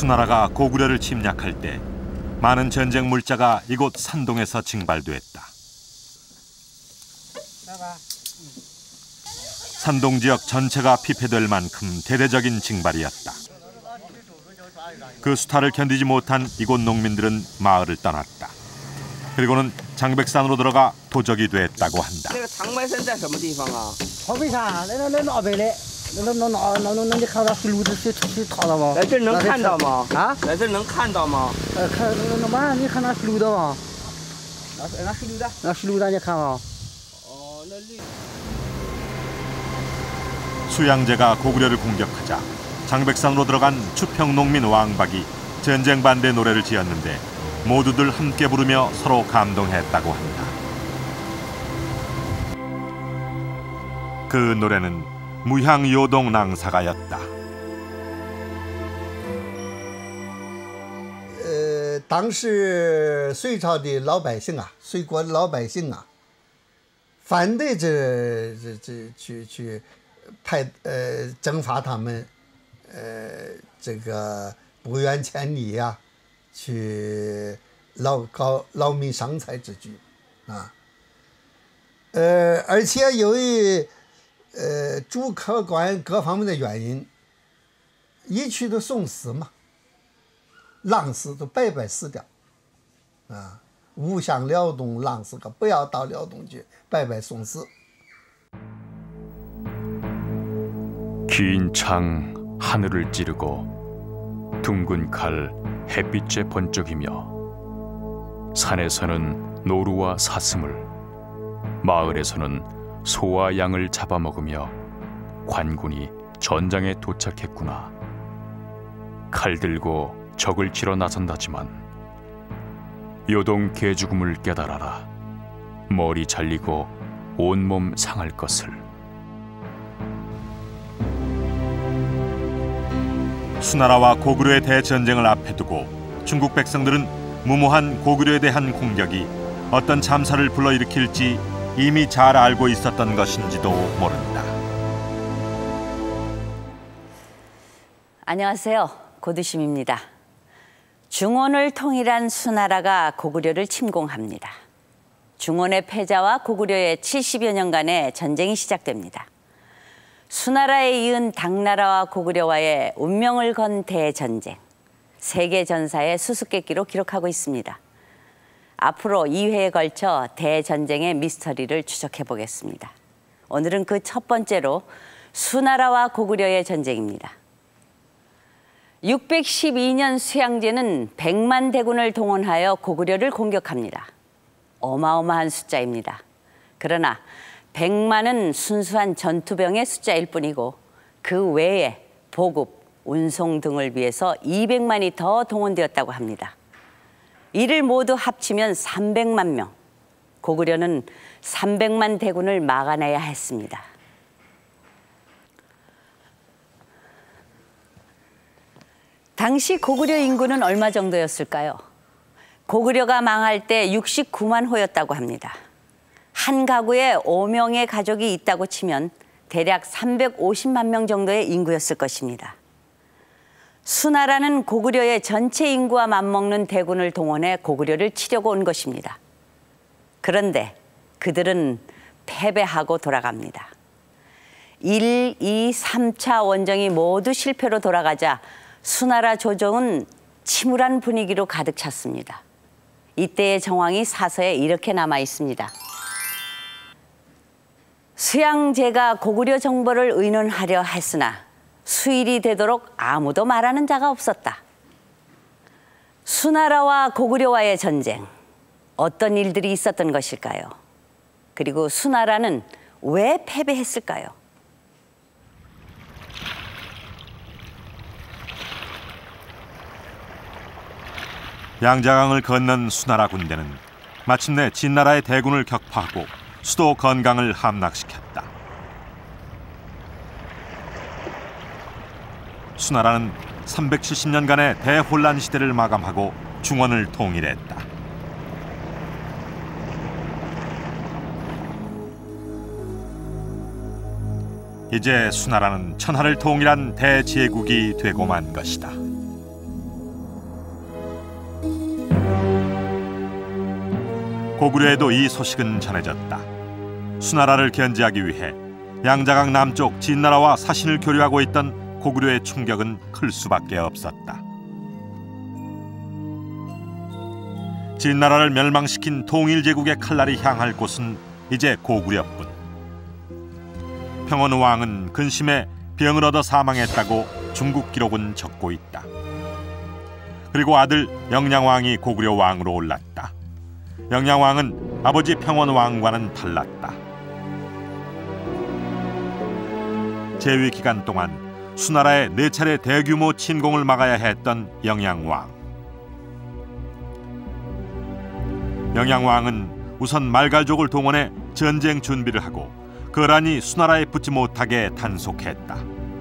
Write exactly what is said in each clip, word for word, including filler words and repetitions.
수나라가 고구려를 침략할 때 많은 전쟁 물자가 이곳 산동에서 징발됐다. 산동 지역 전체가 피폐될 만큼 대대적인 징발이었다. 그 수탈을 견디지 못한 이곳 농민들은 마을을 떠났다. 그리고는 장백산으로 들어가 도적이 됐다고 한다. 장백산在什么地方啊？ 河北山，那那那那边嘞，那那那那那那你看到水路的去去逃了吗？ 来这能看到吗？ 啊？ 来这能看到吗？ 呃，看那那晚上你看那水路的吗？ 那那水路的？ 那水路的你看吗？ 哦，那绿。 수양제가 고구려를 공격하자 장백산으로 들어간 추평농민 왕박이 전쟁 반대 노래를 지었는데 모두들 함께 부르며 서로 감동했다고 한다. 그 노래는 무향요동 낭사가였다. 呃，当时隋朝的老百姓啊，隋国老百姓啊，反对这这这去去。 派呃征伐他们，呃这个不远千里呀、啊，去劳搞劳民伤财之举，啊，呃而且由于呃主客观各方面的原因，一去都送死嘛，狼死都白白死掉，啊，勿向辽东狼死个，不要到辽东去，白白送死。 긴 창 하늘을 찌르고 둥근 칼 햇빛에 번쩍이며 산에서는 노루와 사슴을 마을에서는 소와 양을 잡아먹으며 관군이 전장에 도착했구나. 칼 들고 적을 치러 나선다지만 요동 개죽음을 깨달아라. 머리 잘리고 온몸 상할 것을. 수나라와 고구려의 대전쟁을 앞에 두고 중국 백성들은 무모한 고구려에 대한 공격이 어떤 참사를 불러일으킬지 이미 잘 알고 있었던 것인지도 모른다. 안녕하세요. 고두심입니다. 중원을 통일한 수나라가 고구려를 침공합니다. 중원의 패자와 고구려의 칠십여 년간의 전쟁이 시작됩니다. 수나라에 이은 당나라와 고구려와의 운명을 건 대전쟁, 세계 전사의 수수께끼로 기록하고 있습니다. 앞으로 이 회에 걸쳐 대전쟁의 미스터리를 추적해 보겠습니다. 오늘은 그 첫 번째로 수나라와 고구려의 전쟁입니다. 육백십이 년 수양제는 백만 대군을 동원하여 고구려를 공격합니다. 어마어마한 숫자입니다. 그러나 백만은 순수한 전투병의 숫자일 뿐이고 그 외에 보급, 운송 등을 위해서 이백만이 더 동원되었다고 합니다. 이를 모두 합치면 삼백만 명. 고구려는 삼백만 대군을 막아내야 했습니다. 당시 고구려 인구는 얼마 정도였을까요? 고구려가 망할 때 육십구만 호였다고 합니다. 한 가구에 오 명의 가족이 있다고 치면 대략 삼백오십만 명 정도의 인구였을 것입니다. 수나라는 고구려의 전체 인구와 맞먹는 대군을 동원해 고구려를 치려고 온 것입니다. 그런데 그들은 패배하고 돌아갑니다. 일, 이, 삼 차 원정이 모두 실패로 돌아가자 수나라 조정은 침울한 분위기로 가득 찼습니다. 이때의 정황이 사서에 이렇게 남아 있습니다. 수양제가 고구려 정벌을 의논하려 했으나 수일이 되도록 아무도 말하는 자가 없었다. 수나라와 고구려와의 전쟁, 어떤 일들이 있었던 것일까요? 그리고 수나라는 왜 패배했을까요? 양자강을 건넌 수나라 군대는 마침내 진나라의 대군을 격파하고 수도 건강을 함락시켰다. 수나라는 삼백칠십 년간의 대혼란 시대를 마감하고 중원을 통일했다. 이제 수나라는 천하를 통일한 대제국이 되고 만 것이다. 고구려에도 이 소식은 전해졌다. 수나라를 견제하기 위해 양자강 남쪽 진나라와 사신을 교류하고 있던 고구려의 충격은 클 수밖에 없었다. 진나라를 멸망시킨 통일제국의 칼날이 향할 곳은 이제 고구려뿐. 평원 왕은 근심에 병을 얻어 사망했다고 중국 기록은 적고 있다. 그리고 아들 영양왕이 고구려 왕으로 올랐다. 영양왕은 아버지 평원 왕과는 달랐다. 재위 기간 동안 수나라의 네 차례 대규모 침공을 막아야 했던 영양왕. 영양왕은 우선 말갈족을 동원해 전쟁 준비를 하고 거란이 수나라에 붙지 못하게 단속했다.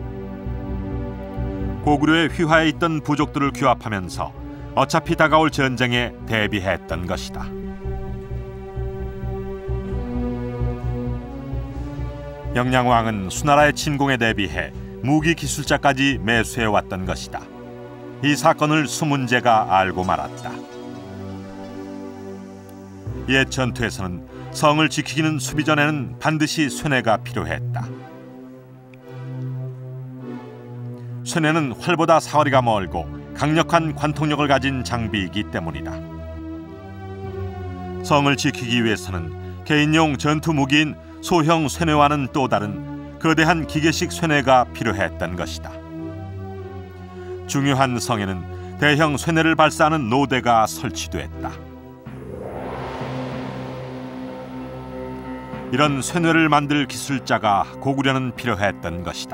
고구려의 휘하에 있던 부족들을 규합하면서 어차피 다가올 전쟁에 대비했던 것이다. 영양왕은 수나라의 침공에 대비해 무기 기술자까지 매수해왔던 것이다. 이 사건을 수문제가 알고 말았다. 옛 전투에서는 성을 지키기는 수비전에는 반드시 쇠뇌가 필요했다. 쇠뇌는 활보다 사거리가 멀고 강력한 관통력을 가진 장비이기 때문이다. 성을 지키기 위해서는 개인용 전투 무기인 소형 쇠뇌와는 또 다른 거대한 기계식 쇠뇌가 필요했던 것이다. 중요한 성에는 대형 쇠뇌를 발사하는 노대가 설치됐다. 이런 쇠뇌를 만들 기술자가 고구려는 필요했던 것이다.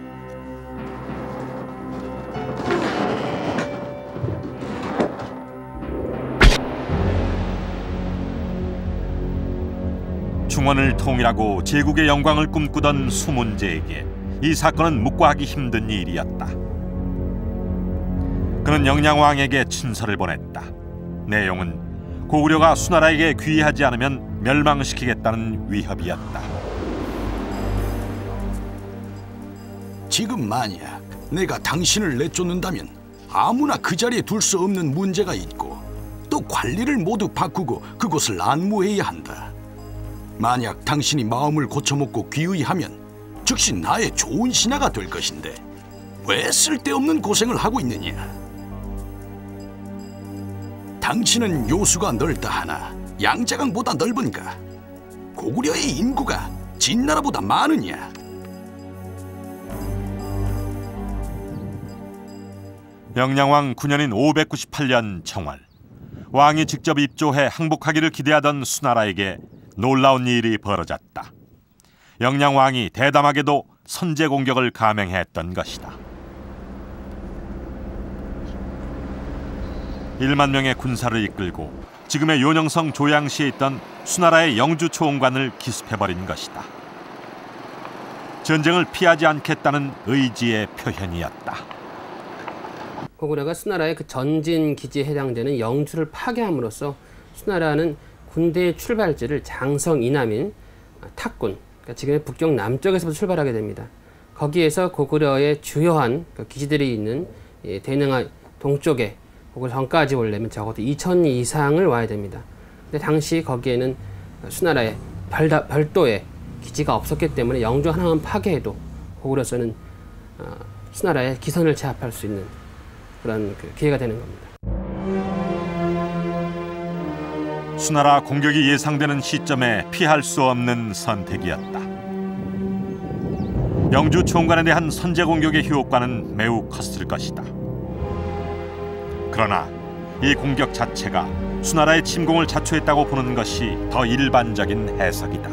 중원을 통일하고 제국의 영광을 꿈꾸던 수문제에게 이 사건은 묵과하기 힘든 일이었다. 그는 영양왕에게 친서를 보냈다. 내용은 고구려가 수나라에게 귀의하지 않으면 멸망시키겠다는 위협이었다. 지금 만약 내가 당신을 내쫓는다면 아무나 그 자리에 둘 수 없는 문제가 있고 또 관리를 모두 바꾸고 그곳을 안무해야 한다. 만약 당신이 마음을 고쳐먹고 귀의하면 즉시 나의 좋은 신하가 될 것인데 왜 쓸데없는 고생을 하고 있느냐? 당신은 요수가 넓다 하나 양자강보다 넓은가? 고구려의 인구가 진나라보다 많으냐? 영양왕 구 년인 오백구십팔 년 정월, 왕이 직접 입조해 항복하기를 기대하던 수나라에게 놀라운 일이 벌어졌다. 영양왕이 대담하게도 선제 공격을 감행했던 것이다. 일만 명의 군사를 이끌고 지금의 요녕성 조양시에 있던 수나라의 영주 초원관을 기습해버린 것이다. 전쟁을 피하지 않겠다는 의지의 표현이었다. 고구려가 수나라의 그 전진 기지에 해당되는 영주를 파괴함으로써 수나라는 군대의 출발지를 장성 이남인 탁군, 그러니까 지금의 북경 남쪽에서부터 출발하게 됩니다. 거기에서 고구려의 주요한 그 기지들이 있는 대능하 동쪽에 고구려 전까지 오려면 적어도 이천 리 이상을 와야 됩니다. 근데 당시 거기에는 수나라의 별다, 별도의 기지가 없었기 때문에 영주 하나만 파괴해도 고구려에서는 어, 수나라의 기선을 제압할 수 있는 그런 그 기회가 되는 겁니다. 수나라 공격이 예상되는 시점에 피할 수 없는 선택이었다. 영주 총관에 대한 선제 공격의 효과는 매우 컸을 것이다. 그러나 이 공격 자체가 수나라의 침공을 자초했다고 보는 것이 더 일반적인 해석이다.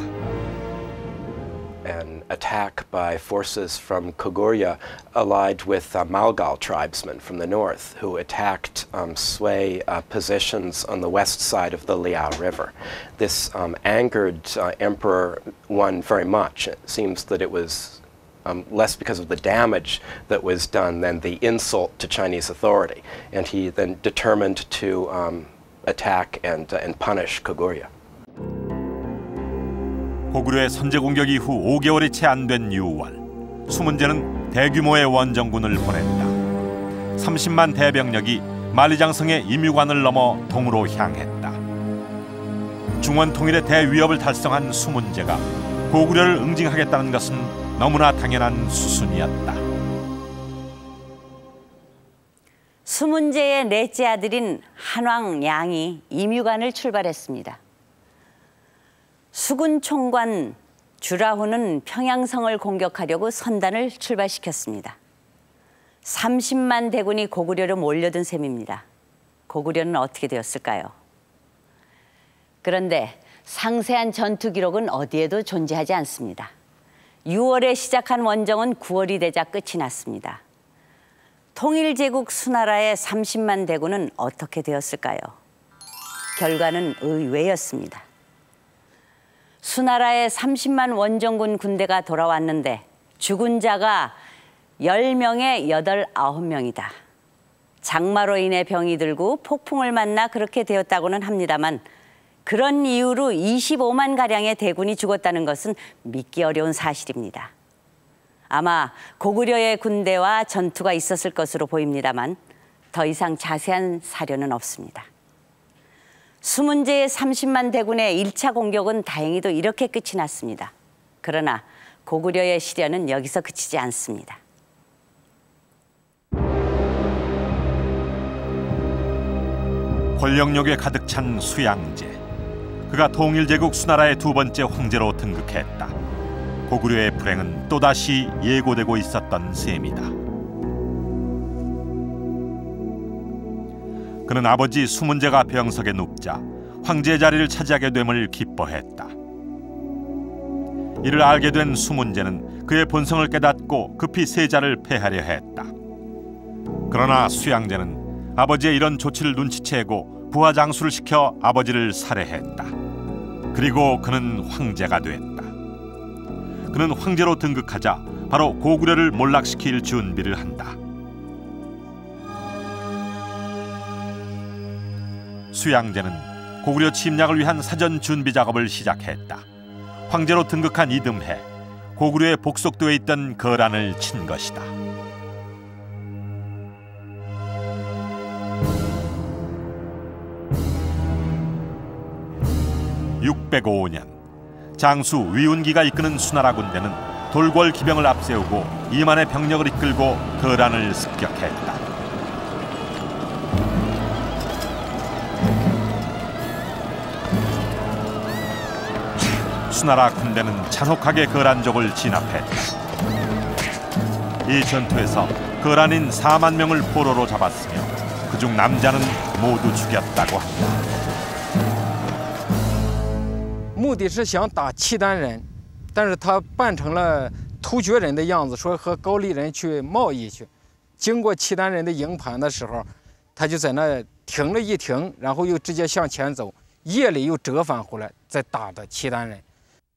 An attack by forces from Kogurya allied with uh, Malgal tribesmen from the north who attacked um, Sui uh, positions on the west side of the Liao River. This um, angered uh, Emperor Wen very much. It seems that it was um, less because of the damage that was done than the insult to Chinese authority. And he then determined to um, attack and, uh, and punish Kogurya. 고구려의 선제 공격 이후 오 개월이 채 안 된 유월, 수문제는 대규모의 원정군을 보냈다. 삼십만 대병력이 만리장성의 임유관을 넘어 동으로 향했다. 중원 통일의 대위협을 달성한 수문제가 고구려를 응징하겠다는 것은 너무나 당연한 수순이었다. 수문제의 넷째 아들인 한왕 양이 임유관을 출발했습니다. 수군 총관 주라후는 평양성을 공격하려고 선단을 출발시켰습니다. 삼십만 대군이 고구려로 몰려든 셈입니다. 고구려는 어떻게 되었을까요? 그런데 상세한 전투 기록은 어디에도 존재하지 않습니다. 유월에 시작한 원정은 구월이 되자 끝이 났습니다. 통일제국 수나라의 삼십만 대군은 어떻게 되었을까요? 결과는 의외였습니다. 수나라의 삼십만 원정군 군대가 돌아왔는데 죽은 자가 열 명에 여덟, 아홉 명이다. 장마로 인해 병이 들고 폭풍을 만나 그렇게 되었다고는 합니다만 그런 이유로 이십오만 가량의 대군이 죽었다는 것은 믿기 어려운 사실입니다. 아마 고구려의 군대와 전투가 있었을 것으로 보입니다만 더 이상 자세한 사료는 없습니다. 수문제의 삼십만 대군의 일 차 공격은 다행히도 이렇게 끝이 났습니다. 그러나 고구려의 시련은 여기서 그치지 않습니다. 권력욕에 가득 찬 수양제. 그가 통일제국 수나라의 두 번째 황제로 등극했다. 고구려의 불행은 또다시 예고되고 있었던 셈이다. 그는 아버지 수문제가 병석에 눕자 황제 자리를 차지하게 됨을 기뻐했다. 이를 알게 된 수문제는 그의 본성을 깨닫고 급히 세자를 폐하려 했다. 그러나 수양제는 아버지의 이런 조치를 눈치채고 부하 장수를 시켜 아버지를 살해했다. 그리고 그는 황제가 됐다. 그는 황제로 등극하자 바로 고구려를 몰락시킬 준비를 한다. 수양제는 고구려 침략을 위한 사전 준비 작업을 시작했다. 황제로 등극한 이듬해 고구려에 복속도에 있던 거란을 친 것이다. 육백오 년 장수 위운기가 이끄는 수나라 군대는 돌궐 기병을 앞세우고 이만의 병력을 이끌고 거란을 습격했다. 수나라 군대는 잔혹하게 거란족을 진압했다. 이 전투에서 거란인 사만 명을 포로로 잡았으며 그중 남자는 모두 죽였다고 한다. 目的是想打契丹人，但是他扮成了突厥人的样子，说和高丽人去贸易去。经过契丹人的营盘的时候，他就在那停了一停，然后又直接向前走，夜里又折返回来，再打的契丹人。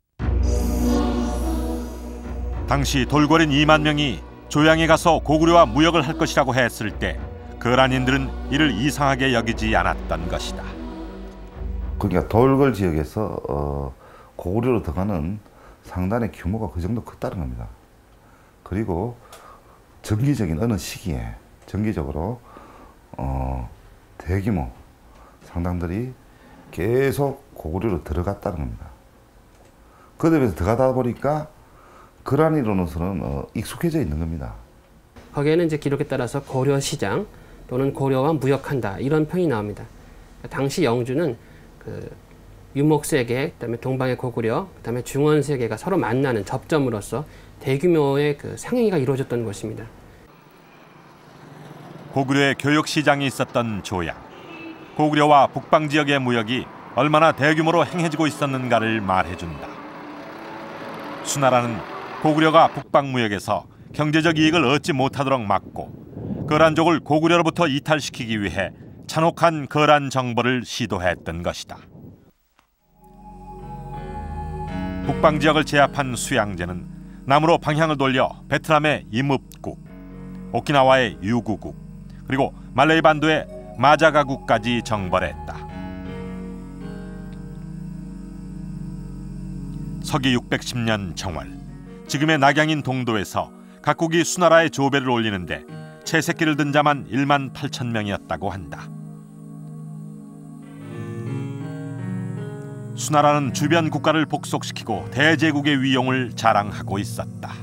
당시 돌궐인 이만 명이 조양에 가서 고구려와 무역을 할 것이라고 했을 때 거란인들은 이를 이상하게 여기지 않았던 것이다. 그러니까 돌궐 지역에서 어, 고구려로 들어가는 상단의 규모가 그 정도 컸다는 겁니다. 그리고 정기적인 어느 시기에 정기적으로 어, 대규모 상당들이 계속 고구려로 들어갔다는 겁니다. 그들에서 들어가다 보니까 거란이로서는 어, 익숙해져 있는 겁니다. 거기에는 이제 기록에 따라서 고려 시장 또는 고려와 무역한다 이런 평이 나옵니다. 당시 영주는 그 유목세계, 그다음에 동방의 고구려, 그다음에 중원세계가 서로 만나는 접점으로서 대규모의 그 상행위가 이루어졌던 것입니다. 고구려의 교역 시장이 있었던 조양. 고구려와 북방 지역의 무역이 얼마나 대규모로 행해지고 있었는가를 말해준다. 수나라는 고구려가 북방 무역에서 경제적 이익을 얻지 못하도록 막고 거란족을 고구려로부터 이탈시키기 위해 잔혹한 거란 정벌을 시도했던 것이다. 북방 지역을 제압한 수양제는 남으로 방향을 돌려 베트남의 임읍국, 오키나와의 유구국, 그리고 말레이 반도의 마자가국까지 정벌했다. 서기 육백십 년 정월, 지금의 낙양인 동도에서 각국이 수나라의 조배를 올리는데 채새끼를 든 자만 일만 팔천 명이었다고 한다. 수나라는 주변 국가를 복속시키고 대제국의 위용을 자랑하고 있었다.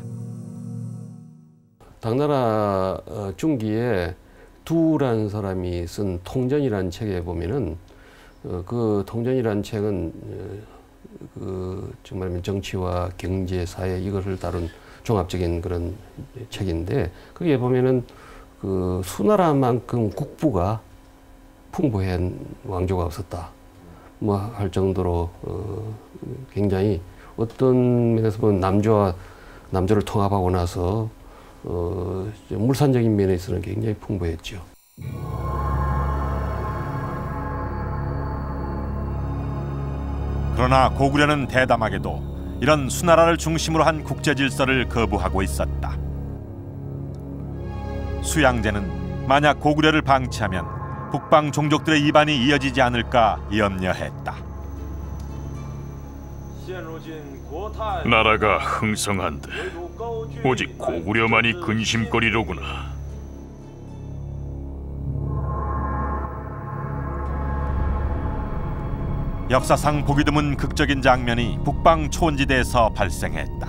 당나라 중기에 두라는 사람이 쓴 통전이라는 책에 보면은 그 통전이라는 책은 그 정말 정치와 경제, 사회 이것을 다룬 종합적인 그런 책인데 거기에 보면은 그 수나라만큼 국부가 풍부한 왕조가 없었다. 뭐 할 정도로 어 굉장히 어떤 면에서 보면 남조와 남조를 통합하고 나서 어 물산적인 면에서는 굉장히 풍부했죠. 그러나 고구려는 대담하게도 이런 수나라를 중심으로 한 국제 질서를 거부하고 있었다. 수양제는 만약 고구려를 방치하면 북방 종족들의 이반이 이어지지 않을까 염려했다. 나라가 흥성한데 오직 고구려만이 근심거리로구나. 역사상 보기 드문 극적인 장면이 북방 초원지대에서 발생했다.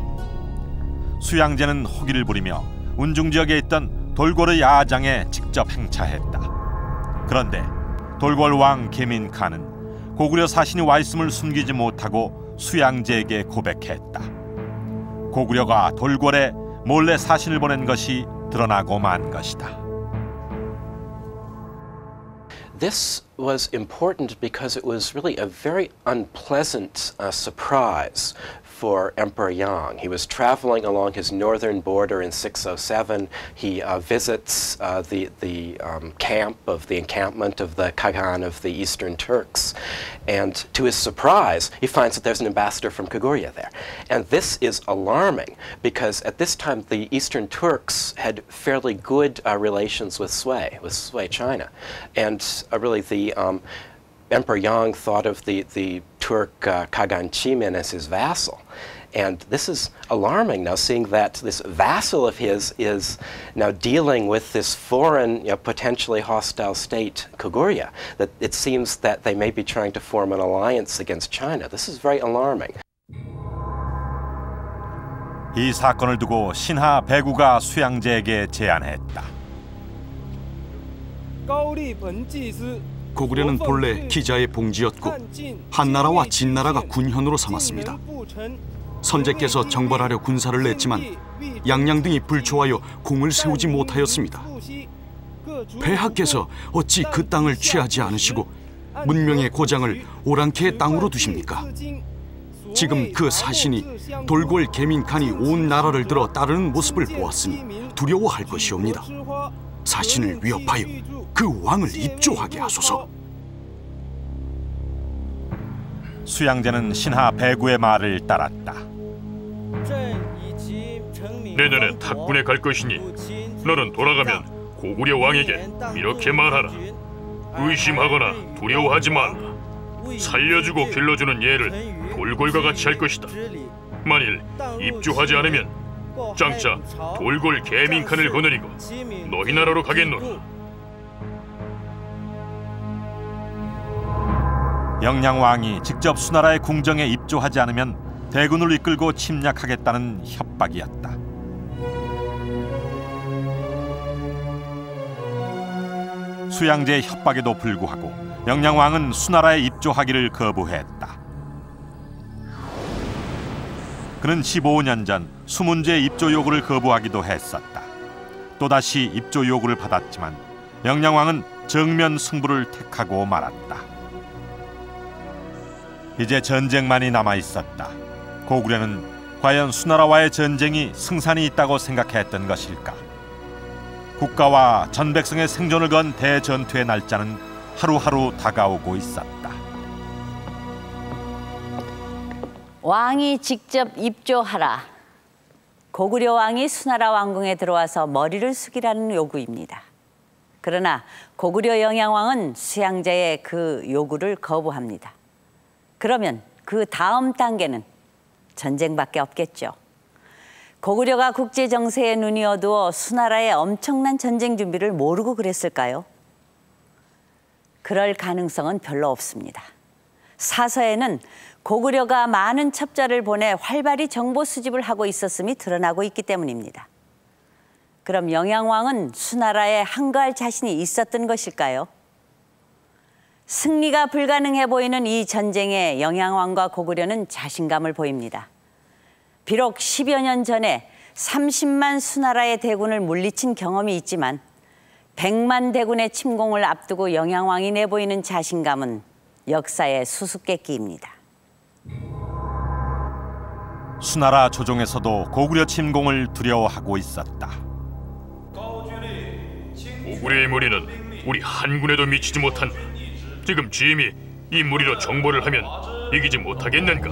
수양제는 호기를 부리며 운중 지역에 있던 돌궐의 야장에 직접 행차했다. 그런데 돌궐 왕 계민칸은 고구려 사신이 와 있음을 숨기지 못하고 수양제에게 고백했다. 고구려가 돌궐에 몰래 사신을 보낸 것이 드러나고 만 것이다. This was important because it was really a very unpleasant uh, surprise for Emperor Yang. He was traveling along his northern border in six oh seven. He uh, visits uh, the, the um, camp of the encampment of the Khagan of the Eastern Turks. And to his surprise, he finds that there's an ambassador from Kogurya there. And this is alarming because at this time the Eastern Turks had fairly good uh, relations with Sui, with Sui China. And uh, really the um, Emperor Yang thought of the, the Turk uh, Khagan Chimin as his vassal. And this is alarming now, seeing that this vassal of his is now dealing with this foreign, you know, potentially hostile state, Kogurya, that it seems that they may be trying to form an alliance against China. This is very alarming. 이 사건을 두고 신하 배구가 수양제에게 제안했다. 고구려는 본래 기자의 봉지였고 한나라와 진나라가 군현으로 삼았습니다. 선제께서 정벌하려 군사를 냈지만 양양 등이 불초하여 공을 세우지 못하였습니다. 폐하께서 어찌 그 땅을 취하지 않으시고 문명의 고장을 오랑캐의 땅으로 두십니까? 지금 그 사신이 돌궐 계민칸이 온 나라를 들어 따르는 모습을 보았으니 두려워할 것이옵니다. 사신을 위협하여 그 왕을 입조하게 하소서. 수양제는 신하 배구의 말을 따랐다. 내년에 탁군에 갈 것이니 너는 돌아가면 고구려 왕에게 이렇게 말하라. 의심하거나 두려워하지 말라. 살려주고 길러주는 예를 돌궐과 같이 할 것이다. 만일 입조하지 않으면 장차 돌궐 계민칸을 거느리고 너희 나라로 가겠노라. 영양왕이 직접 수나라의 궁정에 입조하지 않으면 대군을 이끌고 침략하겠다는 협박이었다. 수양제의 협박에도 불구하고 영양왕은 수나라에 입조하기를 거부했다. 그는 십오 년 전 수문제의 입조 요구를 거부하기도 했었다. 또다시 입조 요구를 받았지만 영양왕은 정면 승부를 택하고 말았다. 이제 전쟁만이 남아있었다. 고구려는 과연 수나라와의 전쟁이 승산이 있다고 생각했던 것일까? 국가와 전 백성의 생존을 건 대전투의 날짜는 하루하루 다가오고 있었다. 왕이 직접 입조하라. 고구려 왕이 수나라 왕궁에 들어와서 머리를 숙이라는 요구입니다. 그러나 고구려 영양왕은 수양제의 그 요구를 거부합니다. 그러면 그 다음 단계는 전쟁밖에 없겠죠. 고구려가 국제 정세에 눈이 어두워 수나라의 엄청난 전쟁 준비를 모르고 그랬을까요? 그럴 가능성은 별로 없습니다. 사서에는 고구려가 많은 첩자를 보내 활발히 정보 수집을 하고 있었음이 드러나고 있기 때문입니다. 그럼 영양왕은 수나라에 항거할 자신이 있었던 것일까요? 승리가 불가능해 보이는 이 전쟁에 영양왕과 고구려는 자신감을 보입니다. 비록 십여 년 전에 삼십만 수나라의 대군을 물리친 경험이 있지만 백만 대군의 침공을 앞두고 영양왕이 내보이는 자신감은 역사의 수수께끼입니다. 수나라 조정에서도 고구려 침공을 두려워하고 있었다. 고구려의 무리는 우리 한군에도 미치지 못한다. 지금 짐이 이 무리로 정벌을 하면 이기지 못하겠는가?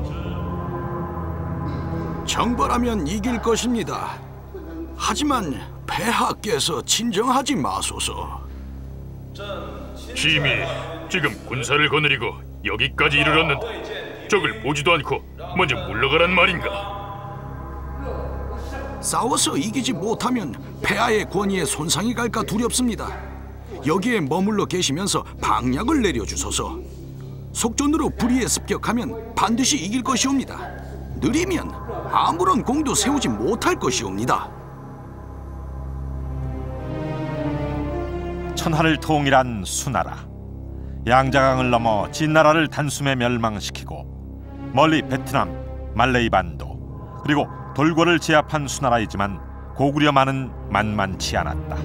정벌하면 이길 것입니다. 하지만 폐하께서 진정하지 마소서. 짐이 지금 군사를 거느리고 여기까지 이르렀는데 적을 보지도 않고 먼저 물러가란 말인가? 싸워서 이기지 못하면 폐하의 권위에 손상이 갈까 두렵습니다. 여기에 머물러 계시면서 방약을 내려주소서. 속전으로 불의에 습격하면 반드시 이길 것이옵니다. 느리면 아무런 공도 세우지 못할 것이옵니다. 천하를 통일한 수나라. 양자강을 넘어 진나라를 단숨에 멸망시키고 멀리 베트남, 말레이 반도 그리고 돌고를 제압한 수나라이지만 고구려만은 만만치 않았다.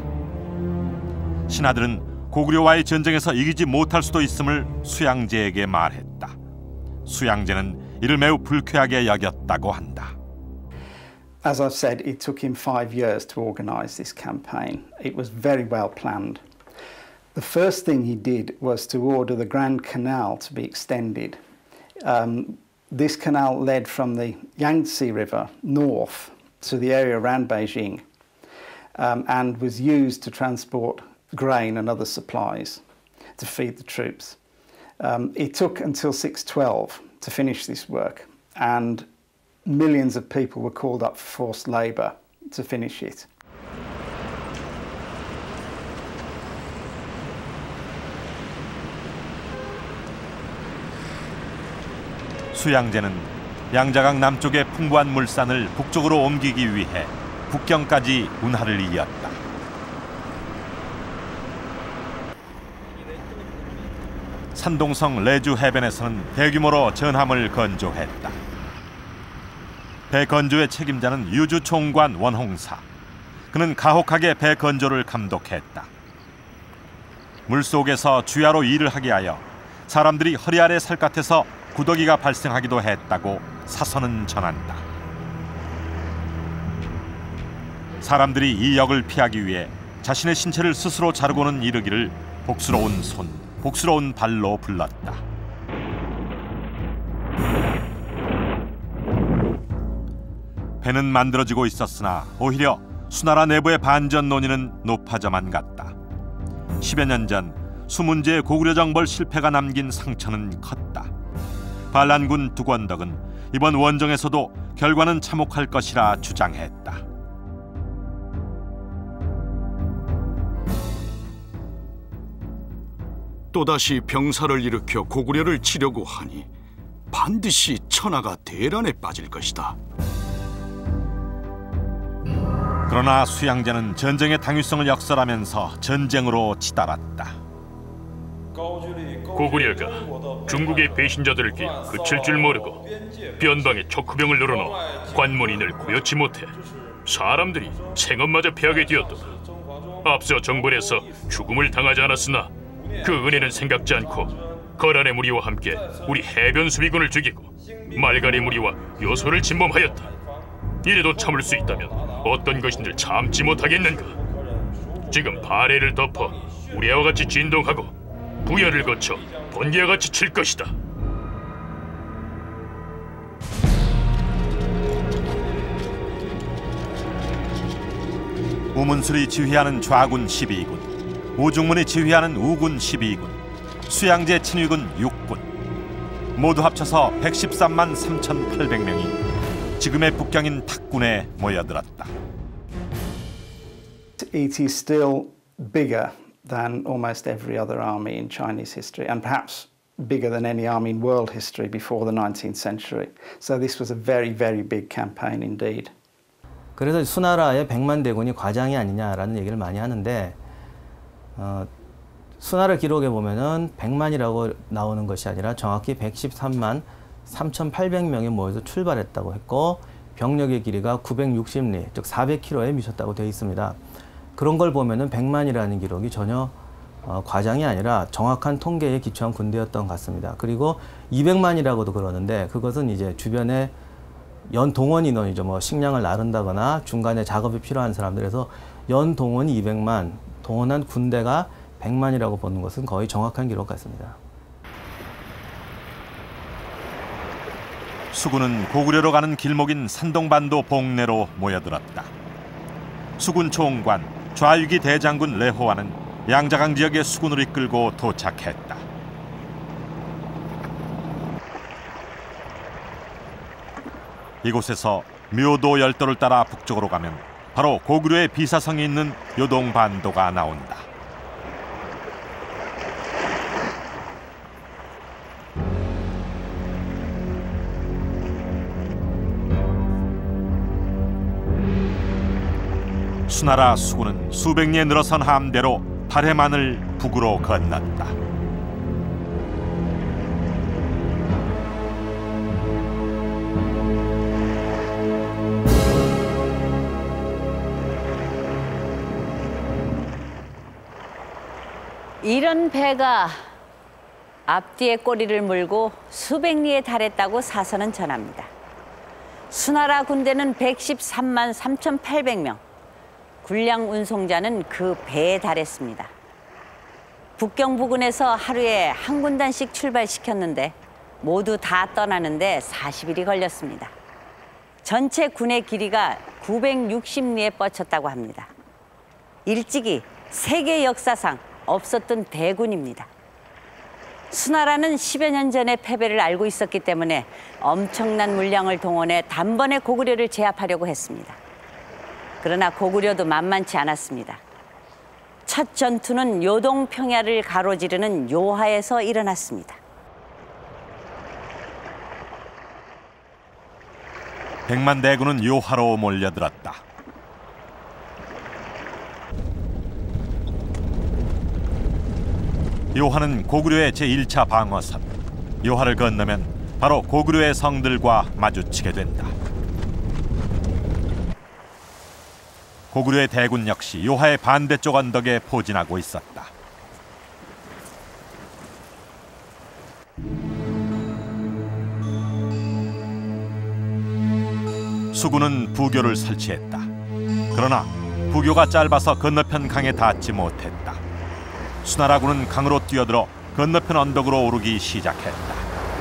신하들은 고구려와의 전쟁에서 이기지 못할 수도 있음을 수양제에게 말했다. 수양제는 이를 매우 불쾌하게 여겼다고 한다. As I've said, it took him five years to organize this campaign. It was very well planned. The first thing he did was to order the Grand Canal to be extended. Um, this canal led from the Yangtze River north to the area around Beijing um, and was used to transport grain and other supplies to feed the troops. Um, it took until six twelve to finish this work, and millions of people were called up for forced labour to finish it. 수양제는 양자강 남쪽의 풍부한 물산을 북쪽으로 옮기기 위해 북경까지 운하를 이었다. 산동성 레주 해변에서는 대규모로 전함을 건조했다. 배 건조의 책임자는 유주 총관 원홍사. 그는 가혹하게 배 건조를 감독했다. 물속에서 주야로 일을 하게 하여 사람들이 허리 아래 살갗에서 구더기가 발생하기도 했다고 사서는 전한다. 사람들이 이 역을 피하기 위해 자신의 신체를 스스로 자르고는 이르기를 복스러운 손, 복스러운 발로 불렀다. 배는 만들어지고 있었으나 오히려 수나라 내부의 반전 논의는 높아져만 갔다. 십여 년 전 수문제의 고구려 정벌 실패가 남긴 상처는 컸다. 반란군 두권덕은 이번 원정에서도 결과는 참혹할 것이라 주장했다. 또다시 병사를 일으켜 고구려를 치려고 하니 반드시 천하가 대란에 빠질 것이다. 그러나 수양제는 전쟁의 당위성을 역설하면서 전쟁으로 치달았다. 고구려가 중국의 배신자들을 끼 그칠 줄 모르고 변방에 척후병을 늘어놓아 관문인을 구여치 못해 사람들이 생업마저 피하게 되었도다. 앞서 정벌에서 죽음을 당하지 않았으나 그 은혜는 생각지 않고 거란의 무리와 함께 우리 해변 수비군을 죽이고 말갈의 무리와 요소를 침범하였다. 이래도 참을 수 있다면 어떤 것인들 참지 못하겠는가? 지금 발해를 덮어 우리와 같이 진동하고 부여를 거쳐 번개와 같이 칠 것이다. 우문술이 지휘하는 좌군 십이 군, 우중문이 지휘하는 우군 십이 군, 수양제 친위군 육 군, 모두 합쳐서 백십삼만 삼천팔백 명이 지금의 북경인 탁군에 모여들었다. It is still bigger than almost every other army in Chinese history, and perhaps bigger than any army in world history before the nineteenth century. So this was a very, very big campaign indeed. 그래서 수나라의 백만 대군이 과장이 아니냐라는 얘기를 많이 하는데 어, 수나라 기록에 보면은 백만이라고 나오는 것이 아니라 정확히 백십삼만 삼천팔백 명이 모여서 출발했다고 했고 병력의 길이가 구백육십 리, 즉 사백 킬로미터에 미쳤다고 되어 있습니다. 그런 걸 보면은 백만이라는 기록이 전혀 어, 과장이 아니라 정확한 통계에 기초한 군대였던 것 같습니다. 그리고 이백만이라고도 그러는데 그것은 이제 주변에 연 동원 인원이죠. 뭐 식량을 나른다거나 중간에 작업이 필요한 사람들에서 연 동원이 이백만, 동원한 군대가 백만이라고 보는 것은 거의 정확한 기록 같습니다. 수군은 고구려로 가는 길목인 산동반도 봉내로 모여들었다. 수군 총관 좌익이 대장군 레호와는 양자강 지역의 수군을 이끌고 도착했다. 이곳에서 묘도 열도를 따라 북쪽으로 가면 바로 고구려의 비사성이 있는 요동반도가 나온다. 수나라 수군은 수백 리에 늘어선 함대로 발해만을 북으로 건넜다. 이런 배가 앞뒤에 꼬리를 물고 수백 리에 달했다고 사서는 전합니다. 수나라 군대는 백십삼만 삼천팔백 명, 군량 운송자는 그 배에 달했습니다. 북경 부근에서 하루에 한 군단씩 출발시켰는데 모두 다 떠나는데 사십 일이 걸렸습니다. 전체 군의 길이가 구백육십 리에 뻗쳤다고 합니다. 일찍이 세계 역사상 없었던 대군입니다. 수나라는 십여 년 전에 패배를 알고 있었기 때문에 엄청난 물량을 동원해 단번에 고구려를 제압하려고 했습니다. 그러나 고구려도 만만치 않았습니다. 첫 전투는 요동 평야를 가로지르는 요하에서 일어났습니다. 백만 대군은 요하로 몰려들었다. 요하는 고구려의 제일 차 방어선. 요하를 건너면 바로 고구려의 성들과 마주치게 된다. 고구려의 대군 역시 요하의 반대쪽 언덕에 포진하고 있었다. 수군은 부교를 설치했다. 그러나 부교가 짧아서 건너편 강에 닿지 못했다. 수나라군은 강으로 뛰어들어 건너편 언덕으로 오르기 시작했다.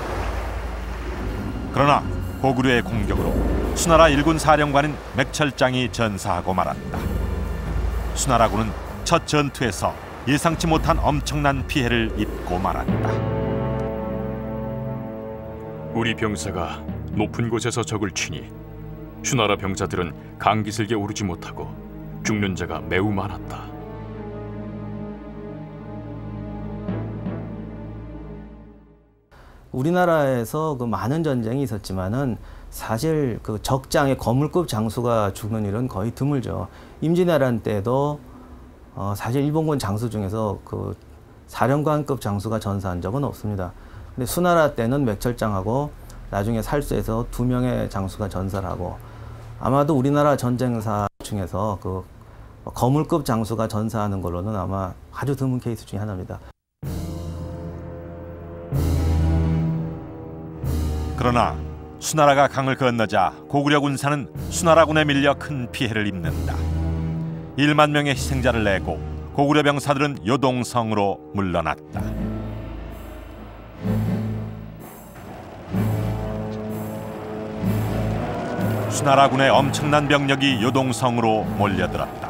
그러나 고구려의 공격으로 수나라 일군 사령관인 맥철장이 전사하고 말았다. 수나라군은 첫 전투에서 예상치 못한 엄청난 피해를 입고 말았다. 우리 병사가 높은 곳에서 적을 치니 수나라 병사들은 강기슭에 오르지 못하고 죽는 자가 매우 많았다. 우리나라에서 그 많은 전쟁이 있었지만은 사실 그 적장의 거물급 장수가 죽는 일은 거의 드물죠. 임진왜란 때도 어 사실 일본군 장수 중에서 그 사령관급 장수가 전사한 적은 없습니다. 근데 수나라 때는 맥철장하고 나중에 살수에서 두 명의 장수가 전사를 하고 아마도 우리나라 전쟁사 중에서 그 거물급 장수가 전사하는 걸로는 아마 아주 드문 케이스 중에 하나입니다. 그러나 수나라가 강을 건너자 고구려 군사는 수나라군에 밀려 큰 피해를 입는다. 일만 명의 희생자를 내고 고구려 병사들은 요동성으로 물러났다. 수나라군의 엄청난 병력이 요동성으로 몰려들었다.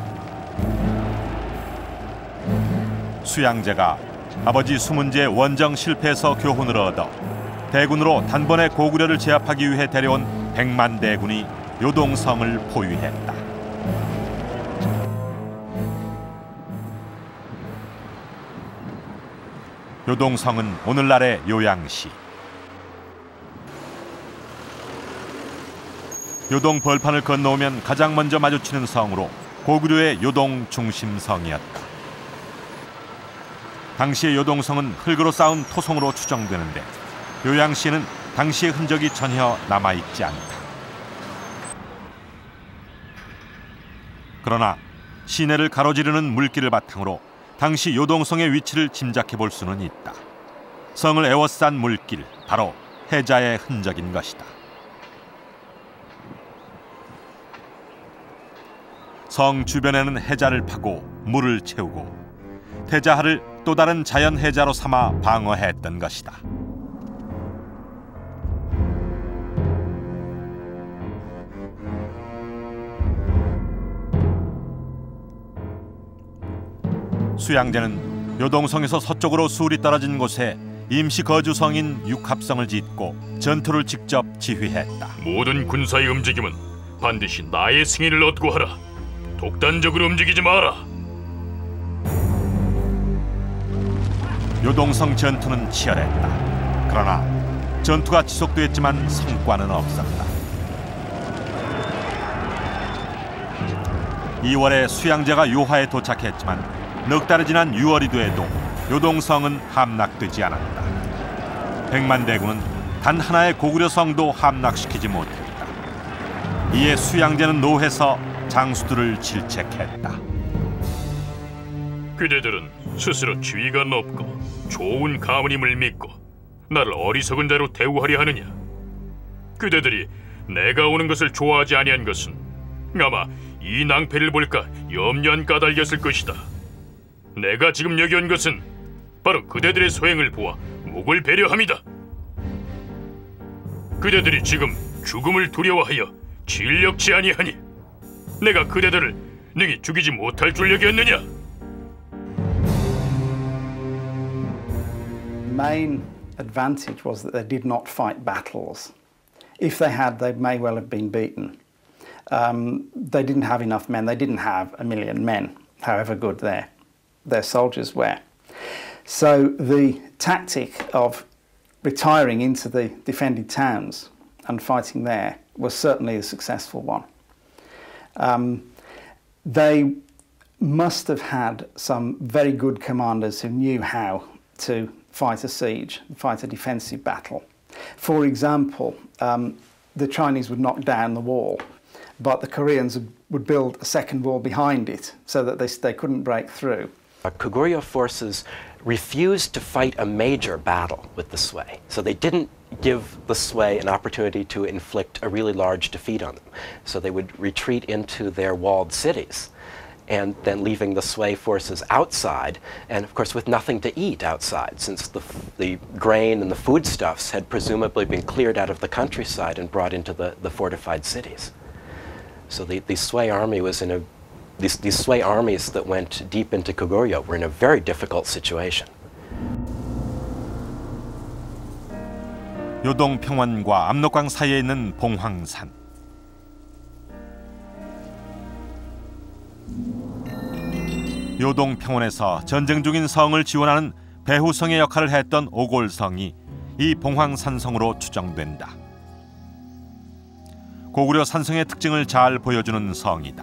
수양제가 아버지 수문제의 원정 실패에서 교훈을 얻어 대군으로 단번에 고구려를 제압하기 위해 데려온 백만 대군이 요동성을 포위했다. 요동성은 오늘날의 요양시. 요동 벌판을 건너오면 가장 먼저 마주치는 성으로 고구려의 요동 중심성이었다. 당시의 요동성은 흙으로 쌓은 토성으로 추정되는데 요양시에는 당시의 흔적이 전혀 남아있지 않다. 그러나 시내를 가로지르는 물길을 바탕으로 당시 요동성의 위치를 짐작해 볼 수는 있다. 성을 에워싼 물길, 바로 해자의 흔적인 것이다. 성 주변에는 해자를 파고 물을 채우고 태자하를 또 다른 자연 해자로 삼아 방어했던 것이다. 수양제는 요동성에서 서쪽으로 수울이 떨어진 곳에 임시 거주성인 육합성을 짓고 전투를 직접 지휘했다. 모든 군사의 움직임은 반드시 나의 승인을 얻고 하라. 독단적으로 움직이지 마라. 요동성 전투는 치열했다. 그러나 전투가 지속됐지만 성과는 없었다. 이월에 수양제가 요하에 도착했지만 넉 달이 지난 유월이 돼도 요동성은 함락되지 않았다. 백만대군은 단 하나의 고구려 성도 함락시키지 못했다. 이에 수양제는 노해서 장수들을 질책했다. 그대들은 스스로 지위가 높고 좋은 가문임을 믿고 나를 어리석은 자로 대우하려 하느냐? 그대들이 내가 오는 것을 좋아하지 아니한 것은 아마 이 낭패를 볼까 염려한 까닭이었을 것이다. 내가 지금 여기 온 것은 바로 그대들의 소행을 보아 목을 배려함이다. 그대들이 지금 죽음을 두려워하여 진력치 아니하니 내가 그대들을 능히 죽이지 못할 줄 여겼느냐? Main advantage was that they did not fight battles. If they had, they may well have been beaten. Um, they didn't have enough men. They didn't have a million men, however good their, their soldiers were. So the tactic of retiring into the defended towns and fighting there was certainly a successful one. Um, they must have had some very good commanders who knew how to fight a siege, fight a defensive battle. For example, um, the Chinese would knock down the wall, but the Koreans would build a second wall behind it so that they, they couldn't break through. Uh, Goguryeo forces refused to fight a major battle with the Sui, so they didn't give the Sui an opportunity to inflict a really large defeat on them. So they would retreat into their walled cities, and then leaving the Sui forces outside, and of course with nothing to eat outside, since the, the grain and the foodstuffs had presumably been cleared out of the countryside and brought into the, the fortified cities. So the, the Sui army was in a, these, these Sui armies that went deep into Goguryeo were in a very difficult situation. 요동 평원과 압록강 사이에 있는 봉황산. 요동 평원에서 전쟁 중인 성을 지원하는 배후성의 역할을 했던 오골성이 이 봉황산성으로 추정된다. 고구려 산성의 특징을 잘 보여주는 성이다.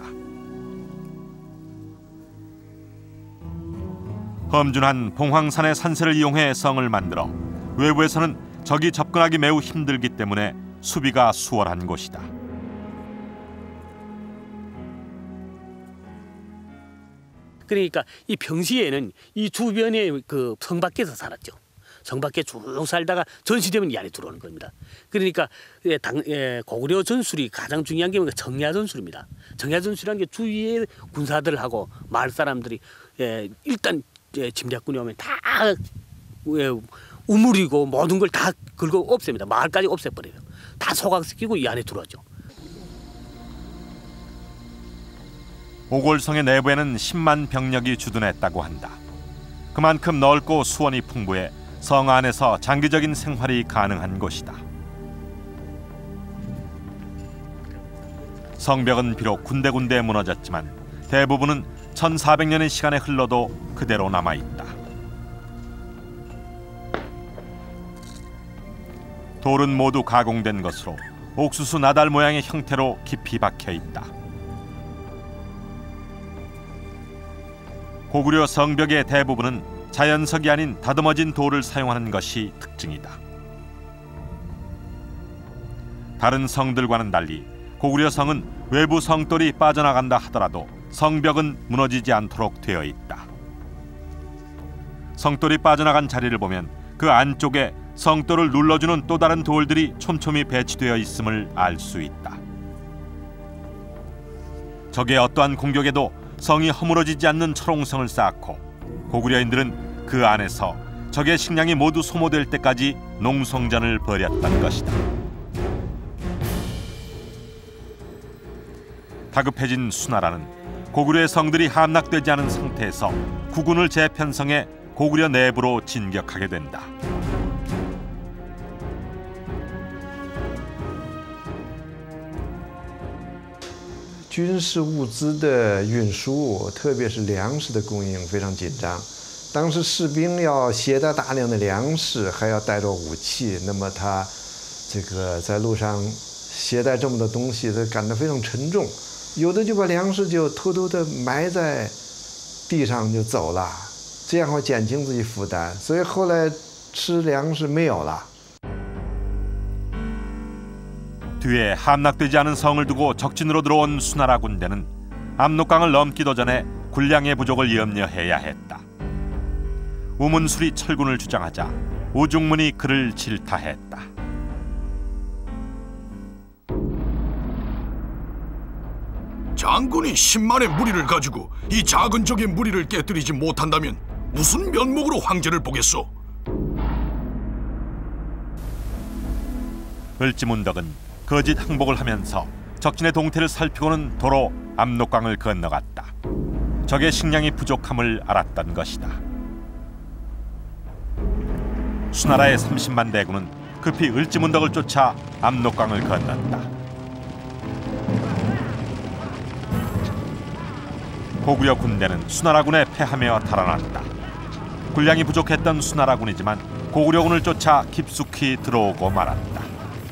험준한 봉황산의 산세를 이용해 성을 만들어 외부에서는 적이 접근하기 매우 힘들기 때문에 수비가 수월한 곳이다. 그러니까 이 평시에는 이 주변에 그 성 밖에서 살았죠. 성 밖에 쭉 살다가 전시되면 이 안에 들어오는 겁니다. 그러니까 예, 당, 예, 고구려 전술이 가장 중요한 게 정야 전술입니다. 정야 전술이라는 게 주위의 군사들하고 마을 사람들이 예, 일단 예, 침략군이 오면 다 예, 우물이고 모든 걸 다 긁어 없앱니다. 마을까지 없애버려요. 다 소각시키고 이 안에 들어오죠. 오골성의 내부에는 십만 병력이 주둔했다고 한다. 그만큼 넓고 수원이 풍부해 성 안에서 장기적인 생활이 가능한 곳이다. 성벽은 비록 군데군데 무너졌지만 대부분은 천사백 년의 시간에 흘러도 그대로 남아있다. 돌은 모두 가공된 것으로 옥수수 나달 모양의 형태로 깊이 박혀 있다. 고구려 성벽의 대부분은 자연석이 아닌 다듬어진 돌을 사용하는 것이 특징이다. 다른 성들과는 달리 고구려 성은 외부 성돌이 빠져나간다 하더라도 성벽은 무너지지 않도록 되어 있다. 성돌이 빠져나간 자리를 보면 그 안쪽에 성돌을 눌러주는 또 다른 돌들이 촘촘히 배치되어 있음을 알 수 있다. 적의 어떠한 공격에도 성이 허물어지지 않는 철옹성을 쌓고 고구려인들은 그 안에서 적의 식량이 모두 소모될 때까지 농성전을 벌였던 것이다. 다급해진 수나라는 고구려의 성들이 함락되지 않은 상태에서 국군을 재편성해 고구려 내부로 진격하게 된다. 军事物资的运输，特别是粮食的供应非常紧张。当时士兵要携带大量的粮食，还要带着武器，那么他这个在路上携带这么多东西，他感到非常沉重。有的就把粮食就偷偷的埋在地上就走了，这样会减轻自己负担。所以后来吃粮食没有了。 뒤에 함락되지 않은 성을 두고 적진으로 들어온 수나라 군대는 압록강을 넘기도 전에 군량의 부족을 염려해야 했다. 우문술이 철군을 주장하자 우중문이 그를 질타했다. 장군이 십만의 무리를 가지고 이 작은 적의 무리를 깨뜨리지 못한다면 무슨 면목으로 황제를 보겠소? 을지문덕은 거짓 항복을 하면서 적진의 동태를 살피고는 도로 압록강을 건너갔다. 적의 식량이 부족함을 알았던 것이다. 수나라의 삼십만 대군은 급히 을지문덕을 쫓아 압록강을 건넜다. 고구려 군대는 수나라군에 패하며 달아났다. 군량이 부족했던 수나라군이지만 고구려군을 쫓아 깊숙이 들어오고 말았다.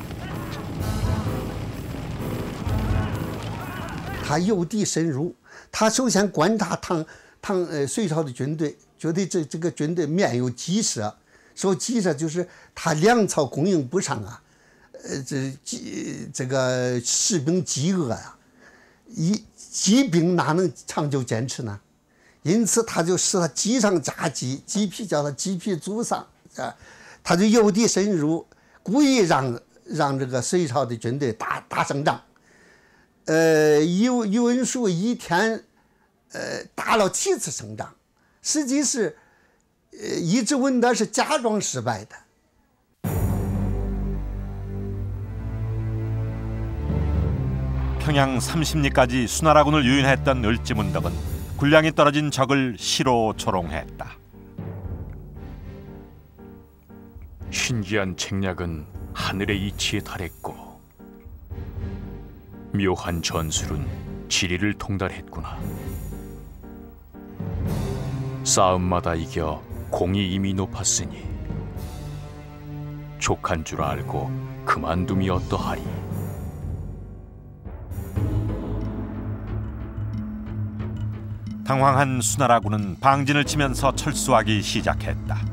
他诱敌深入，他首先观察唐唐呃隋朝的军队，觉得这这个军队面有饥色，说饥色就是他粮草供应不上啊，呃这饥这个士兵饥饿啊，一疾病哪能长久坚持呢？因此他就使他鸡上加鸡，鸡皮叫他鸡皮祖上啊，他就诱敌深入，故意让让这个隋朝的军队打打胜仗。 呃，宇宇文述一天，呃，打了七次胜仗，实际是，呃，一直文德是假装失败的。 평양 삼십 리까지 수나라군을 유인했던 을지문덕은 군량이 떨어진 적을 시로 조롱했다. 신기한 책략은 하늘의 이치에 달했고 묘한 전술은 지리를 통달했구나. 싸움마다 이겨 공이 이미 높았으니 족한 줄 알고 그만둠이 어떠하리. 당황한 수나라군은 방진을 치면서 철수하기 시작했다.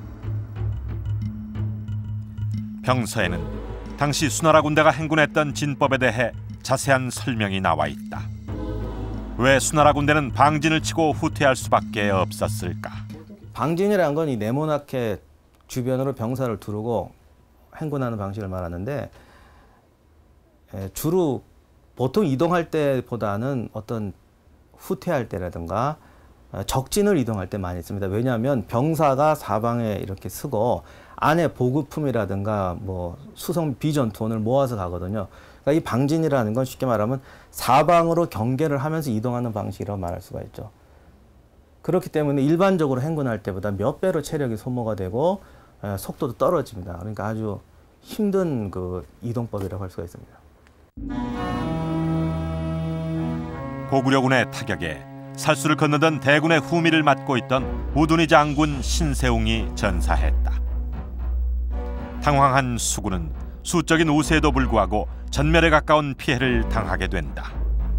병서에는 당시 수나라 군대가 행군했던 진법에 대해 자세한 설명이 나와 있다. 왜 수나라 군대는 방진을 치고 후퇴할 수밖에 없었을까? 방진이라는 건 이 네모나게 주변으로 병사를 두르고 행군하는 방식을 말하는데 주로 보통 이동할 때보다는 어떤 후퇴할 때라든가 적진을 이동할 때 많이 씁니다. 왜냐하면 병사가 사방에 이렇게 쓰고 안에 보급품이라든가 뭐 수송 비전투원을 모아서 가거든요. 그러니까 이 방진이라는 건 쉽게 말하면 사방으로 경계를 하면서 이동하는 방식이라고 말할 수가 있죠. 그렇기 때문에 일반적으로 행군할 때보다 몇 배로 체력이 소모가 되고 속도도 떨어집니다. 그러니까 아주 힘든 그 이동법이라고 할 수가 있습니다. 고구려군의 타격에 살수를 건너던 대군의 후미를 맡고 있던 우둔희 장군 신세웅이 전사했다. 당황한 수군은 수적인 우세에도 불구하고 전멸에 가까운 피해를 당하게 된다.